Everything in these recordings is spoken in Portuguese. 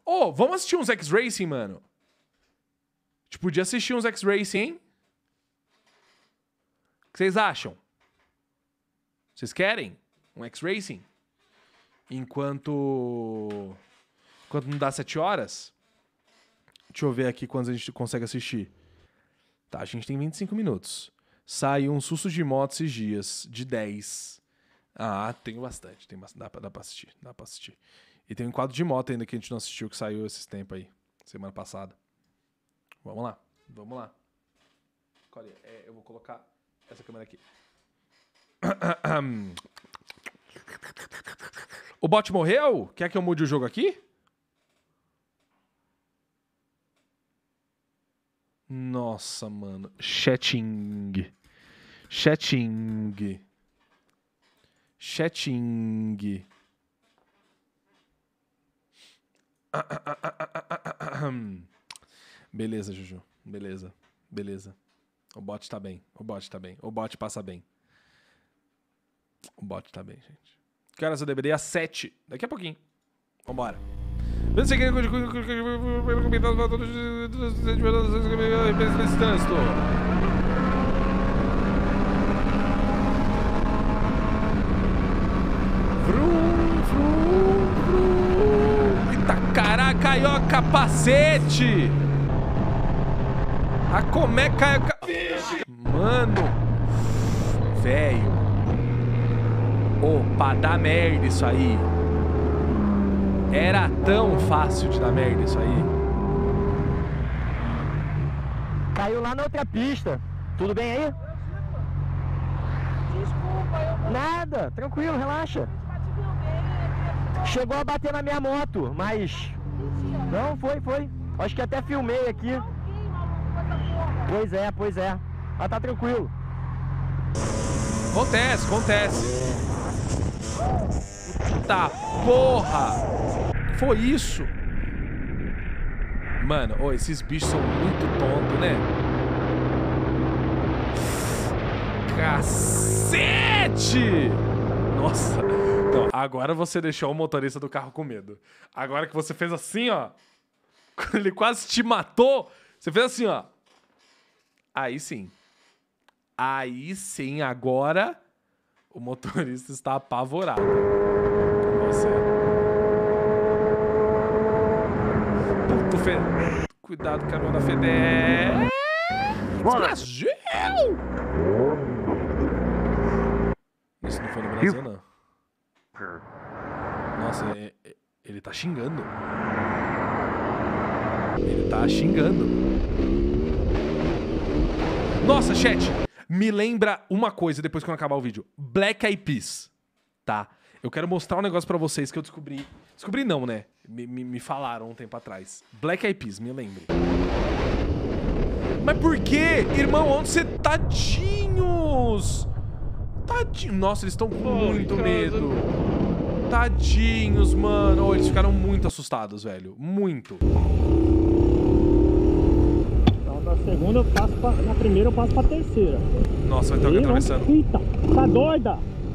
Ô, vamos assistir uns X-Racing, mano? A gente podia assistir uns X-Racing, hein? O que vocês acham? Vocês querem um X-Racing? Enquanto não dá 7 horas? Deixa eu ver aqui quantos a gente consegue assistir. Tá, a gente tem 25 minutos. Saiu um susto de moto esses dias, de 10. Ah, tenho bastante. Dá pra assistir, dá pra assistir. E tem um quadro de moto ainda que a gente não assistiu, que saiu esses tempos aí. Semana passada. Vamos lá, vamos lá. Olha, eu vou colocar essa câmera aqui. O bot morreu? Quer que eu mude o jogo aqui? Nossa, mano. Chatting. Beleza, Juju. Beleza. O bot tá bem. O bot passa bem. O bot tá bem, gente. Que horas eu deveria? 7. Daqui a pouquinho. Vambora. Eita, caraca, aí, ó, capacete! A como é que... Mano! Velho! Opa, dá merda isso aí! Era tão fácil de dar merda isso aí. Caiu lá na outra pista. Tudo bem aí? Desculpa, eu não... Nada, tranquilo, relaxa. Chegou a bater na minha moto, mas... Não, foi. Acho que até filmei aqui. Pois é. Mas tá tranquilo. Acontece. Tá, porra! Foi isso? Mano, esses bichos são muito tontos, né? Cacete! Nossa. Não, agora você deixou o motorista do carro com medo. Agora que você fez assim, ó. Quando ele quase te matou, você fez assim, ó. Aí sim, agora o motorista está apavorado com você. Cuidado, caminhão da FedEx. Brasil! Isso não foi no Brasil, não. Nossa, ele tá xingando. Nossa, chat, me lembra uma coisa depois que eu acabar o vídeo. Black Eyed Peas, tá? Eu quero mostrar um negócio pra vocês que eu descobri. Descobri não, né? Me falaram um tempo atrás. Black Eyed Peas, me lembre. Mas por quê? Irmão, onde você... Tadinhos! Nossa, eles estão com muito medo. Tadinhos, mano. Oh, eles ficaram muito assustados, velho. Muito. Então, da segunda eu passo pra... Na primeira eu passo pra terceira. Nossa, vai ter alguém atravessando. Eita, tá doida?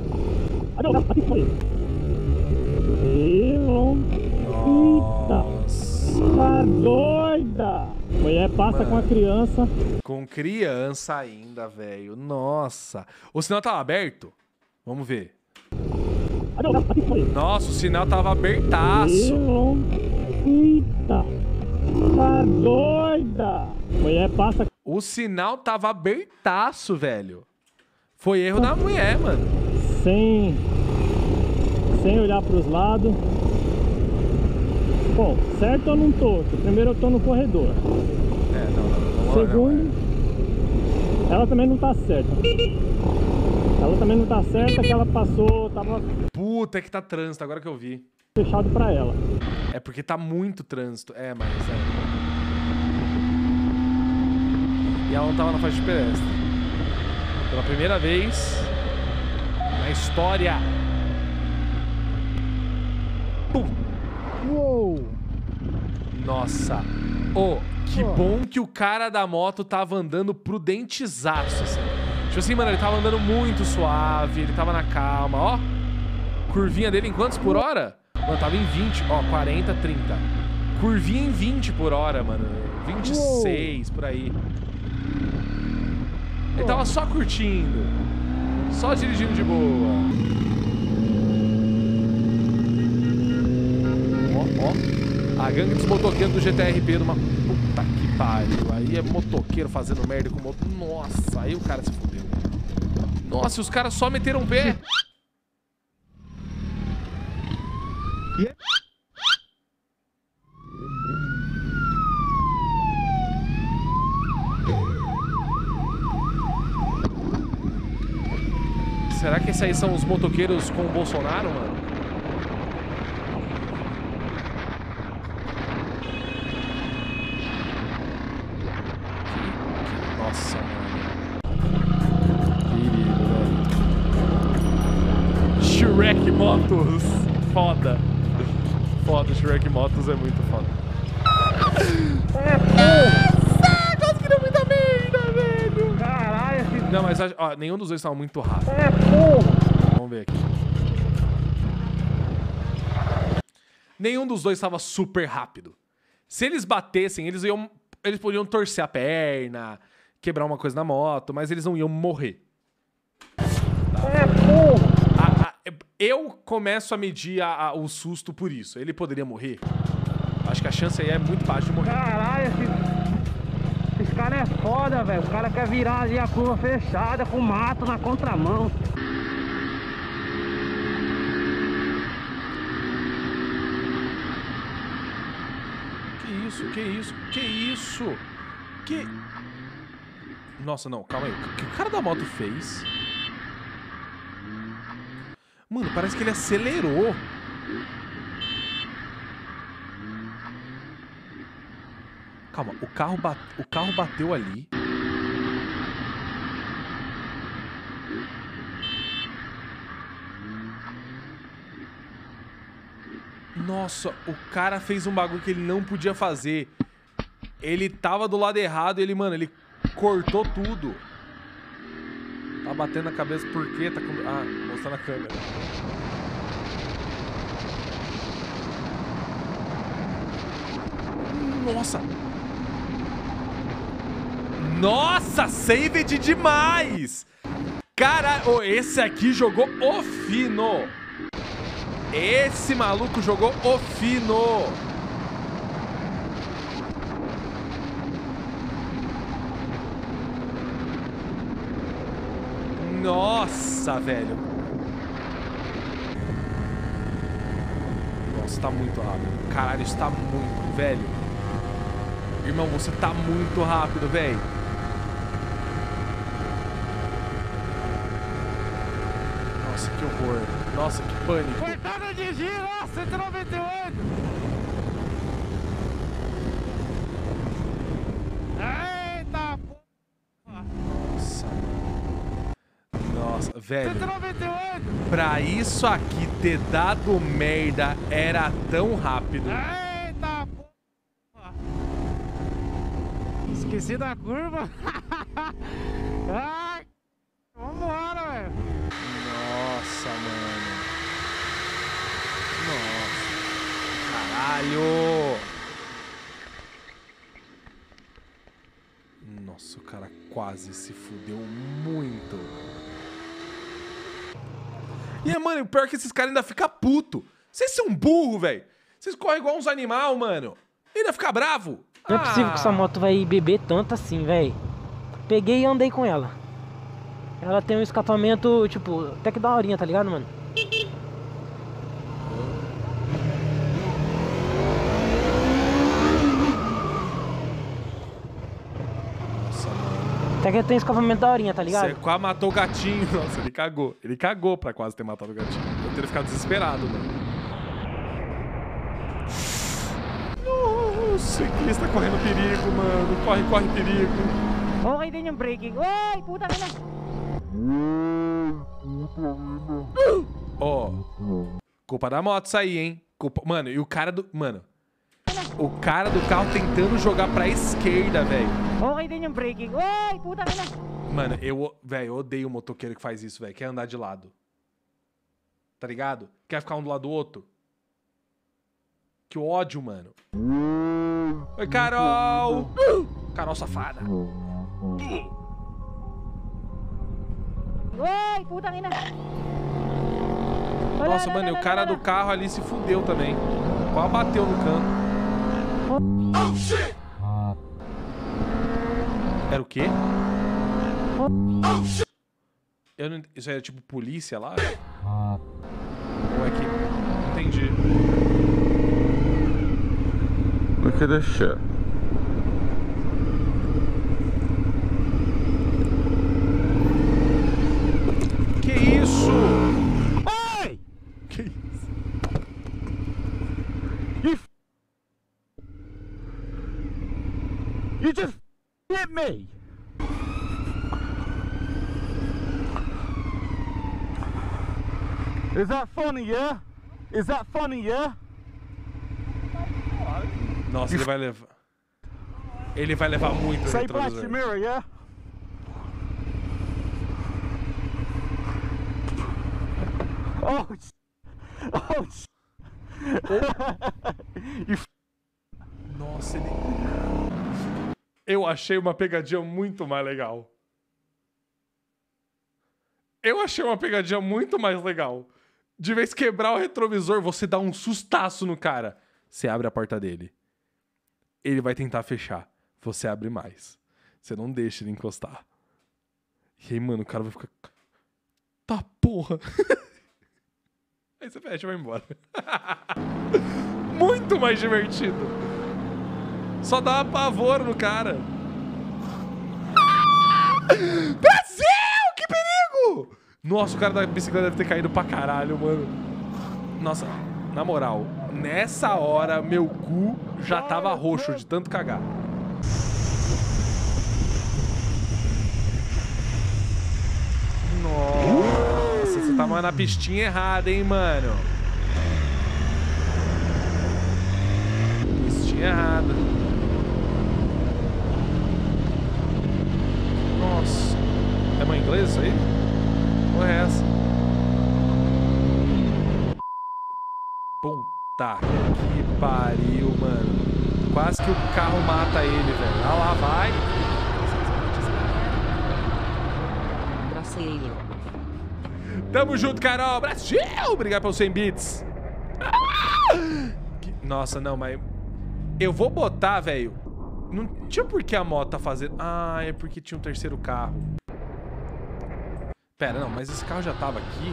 Eita, tá doida? Mulher passa, mano, com a criança. Com criança ainda, velho. Nossa. O sinal tava aberto? Vamos ver. Nossa, o sinal tava abertaço. Eita, tá doida? Mulher passa. O sinal tava abertaço, velho. Foi erro da mulher, mano. Sem olhar pros lados. Bom, certo eu não tô. Primeiro eu tô no corredor. Não. Segundo, ela também não tá certa. Que ela passou, tava... Puta, é que tá trânsito, agora que eu vi. Fechado pra ela. É porque tá muito trânsito. Mas E ela não tava na faixa de pedestre. Pela primeira vez na história. Pum. Uou! Nossa. Que bom que o cara da moto tava andando prudentizaço, assim. Tipo assim, mano, ele tava andando muito suave, ele tava na calma, ó. Curvinha dele em quantos por hora? Mano, tava em 20, ó, 40, 30. Curvinha em 20 por hora, mano. 26, por aí. Ele tava só curtindo. Só dirigindo de boa. Ó. A gangue dos motoqueiros do GTRP numa... Puta que pariu. Aí é motoqueiro fazendo merda com moto. Nossa, aí o cara se fudeu. Nossa, e os caras só meteram o pé. Será que esses aí são os motoqueiros com o Bolsonaro, mano? Nossa, mano. Perigo, velho. Shrek Motos. Foda. Foda, Shrek Motos é muito foda. Nossa, quase que deu muita merda, velho. Caralho, esse... Não, mas ó, nenhum dos dois estava muito rápido. Vamos ver aqui. Nenhum dos dois estava super rápido. Se eles batessem, eles podiam torcer a perna, quebrar uma coisa na moto, mas eles não iam morrer. Eu começo a medir o susto por isso. Ele poderia morrer? Acho que a chance aí é muito baixa de morrer. Caralho, esse cara é foda, velho. O cara quer virar ali a curva fechada com mato na contramão. Que isso? Nossa, não, calma aí. O que o cara da moto fez? Mano, parece que ele acelerou. Calma, o carro bateu ali. Nossa, o cara fez um bagulho que ele não podia fazer. Ele tava do lado errado e ele, mano, ele cortou tudo. Tá batendo na cabeça por quê? Tá com... Ah, mostrando a câmera. Nossa! Nossa, saved demais! Cara, esse aqui jogou o fino. Esse maluco jogou o fino. Nossa, velho. Nossa, tá muito rápido. Caralho, isso tá muito, velho. Irmão, você tá muito rápido, velho. Nossa, que horror. Nossa, que pânico. Coitado de giro, 198. Eita, porra. Nossa, velho. 198. Pra isso aqui ter dado merda era tão rápido. Eita, porra. Esqueci da curva. Ai, vambora, velho. Nossa, mano. Nossa. Caralho. Nossa, o cara quase se fudeu muito. E, mano, o pior é que esses caras ainda ficam puto. Vocês são burro, velho. Vocês correm igual uns animal, mano. E ainda fica bravo. Não é possível que essa moto vai beber tanto assim, velho. Peguei e andei com ela. Ela tem um escapamento, tipo, até que daorinha, tá ligado, mano? Nossa, mano. Até que tem escapamento daorinha, tá ligado? Você quase matou o gatinho. Nossa, ele cagou. Ele cagou pra quase ter matado o gatinho. Eu teria ficado desesperado, mano. Nossa, o ciclista correndo perigo, mano. Corre, corre perigo. Oi, dei um break. Oi, puta merda. Ó, culpa da moto isso aí, hein? Culpa... Mano, e o cara do... Mano, o cara do carro tentando jogar pra esquerda, velho. Oi, dei um break. Oi, puta merda. Mano, velho, eu odeio o motoqueiro que faz isso, velho. Quer andar de lado. Tá ligado? Quer ficar um do lado do outro. Que ódio, mano. Oi, Carol! Carol safada. Woi, putang ina. Nossa, mano, e o cara do carro ali se fudeu também. Quase bateu no canto. Era o quê? Eu não... Isso era tipo polícia lá? Ou é que... Entendi. Look at this shit. Que isso? Hey! Que isso? You just hit me! Is that funny, yeah? Is that funny, yeah? Nossa, ele vai levar... Ele vai levar muito o Say blast retrovisor. your mirror, yeah? Oh, oh, you Nossa, ele... Eu achei uma pegadinha muito mais legal. Eu achei uma pegadinha muito mais legal. De vez quebrar o retrovisor, você dá um sustaço no cara. Você abre a porta dele. Ele vai tentar fechar. Você abre mais. Você não deixa ele encostar. E aí, mano, o cara vai ficar... Tá porra. Aí você fecha e vai embora. Muito mais divertido. Só dá pavor no cara. Brasil! Que perigo! Nossa, o cara da bicicleta deve ter caído pra caralho, mano. Nossa, na moral, nessa hora meu cu já tava roxo de tanto cagar. Nossa, você tava na pistinha errada, hein, mano. Pistinha errada. Nossa. É uma inglês isso aí? Porra é essa? Puta que pariu, mano. Quase que o carro mata ele, velho. Ah lá, vai. Tamo junto, Carol. Brasil! Obrigado pelos 100 bits. Nossa, não, mas... Eu vou botar, velho. Não tinha por que a moto tá fazendo... Ah, é porque tinha um terceiro carro. Pera, não, mas esse carro já tava aqui.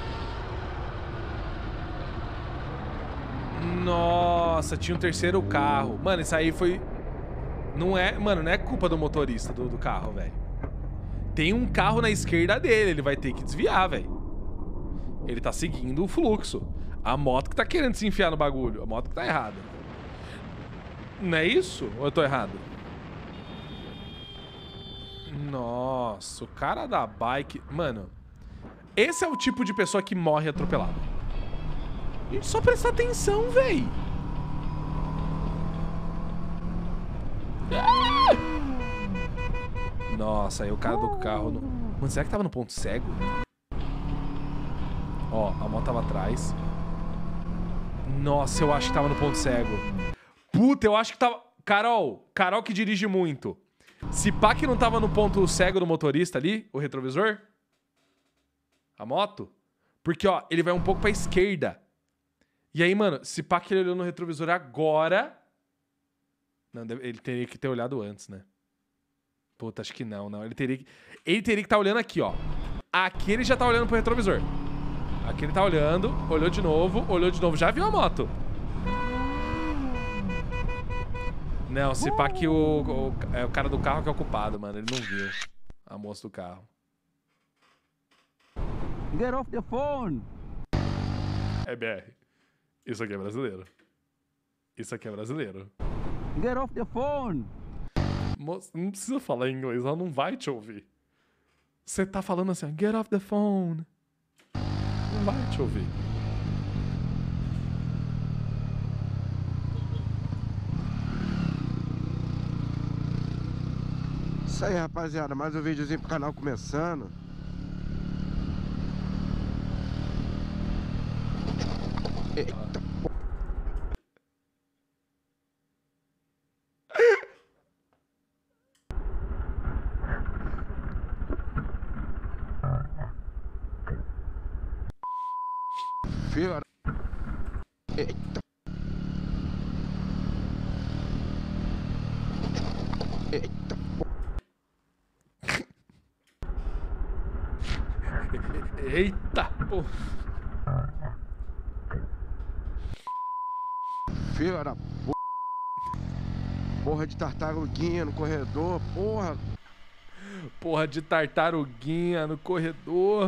Nossa, tinha um terceiro carro. Mano, isso aí foi... Não é... Mano, não é culpa do motorista do carro, velho. Tem um carro na esquerda dele, ele vai ter que desviar, velho. Ele tá seguindo o fluxo. A moto que tá querendo se enfiar no bagulho. A moto que tá errada. Não é isso? Ou eu tô errado? Nossa, o cara da bike... Mano, esse é o tipo de pessoa que morre atropelado. Gente, só prestar atenção, véi. Nossa, aí o cara do carro... Mano, será que tava no ponto cego? Ó, a moto tava atrás. Nossa, eu acho que tava no ponto cego. Puta, eu acho que tava... Carol que dirige muito. Se pá que não tava no ponto cego do motorista ali, o retrovisor? A moto? Porque, ó, ele vai um pouco pra esquerda. E aí, mano, se pá que ele olhou no retrovisor agora... Não, ele teria que ter olhado antes, né? Puta, acho que não. Ele teria que estar olhando aqui, ó. Aqui ele já tá olhando pro retrovisor. Aqui ele tá olhando, olhou de novo, já viu a moto. Não, se pá que o cara do carro que é o culpado, mano. Ele não viu a moça do carro. Get off the phone! É BR. Isso aqui é brasileiro. Isso aqui é brasileiro. Get off the phone! Moça, não precisa falar inglês, ela não vai te ouvir. Você tá falando assim, get off the phone. Não vai te ouvir. Isso aí, rapaziada, mais um videozinho pro canal começando. Eita. Filho da... Eita. Eita. Eita, pô. Filho da... Porra de tartaruguinha no corredor, porra. Porra de tartaruguinha no corredor.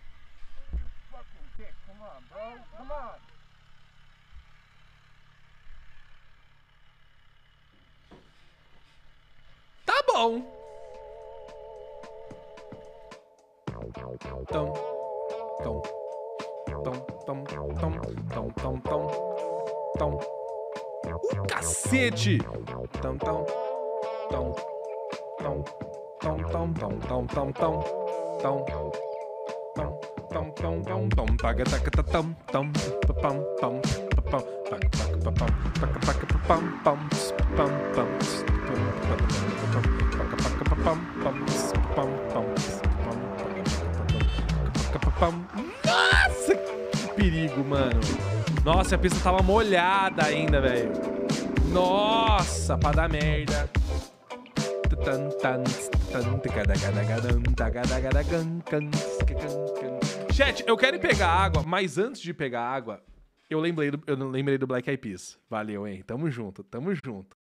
Tá bom. Tom, tom, tom, tom, tom, tom, tom, tom, tom. Cacete! Tom, tom, tom, tom, tom, tom, tom, tom, tom, tom, tom, tom, tom, tom, tom, tom, taga, taga, ta, tom, tom, pam, pam, pam, taga, taga, pam, taga, taga, pam, pam, pam, pam, nossa, que perigo, mano. Nossa, a pista tava molhada ainda, velho. Nossa, pra dar merda. Chat, eu quero ir pegar água, mas antes de pegar água, eu lembrei do Black Eyed Peas. Valeu, hein? Tamo junto, tamo junto.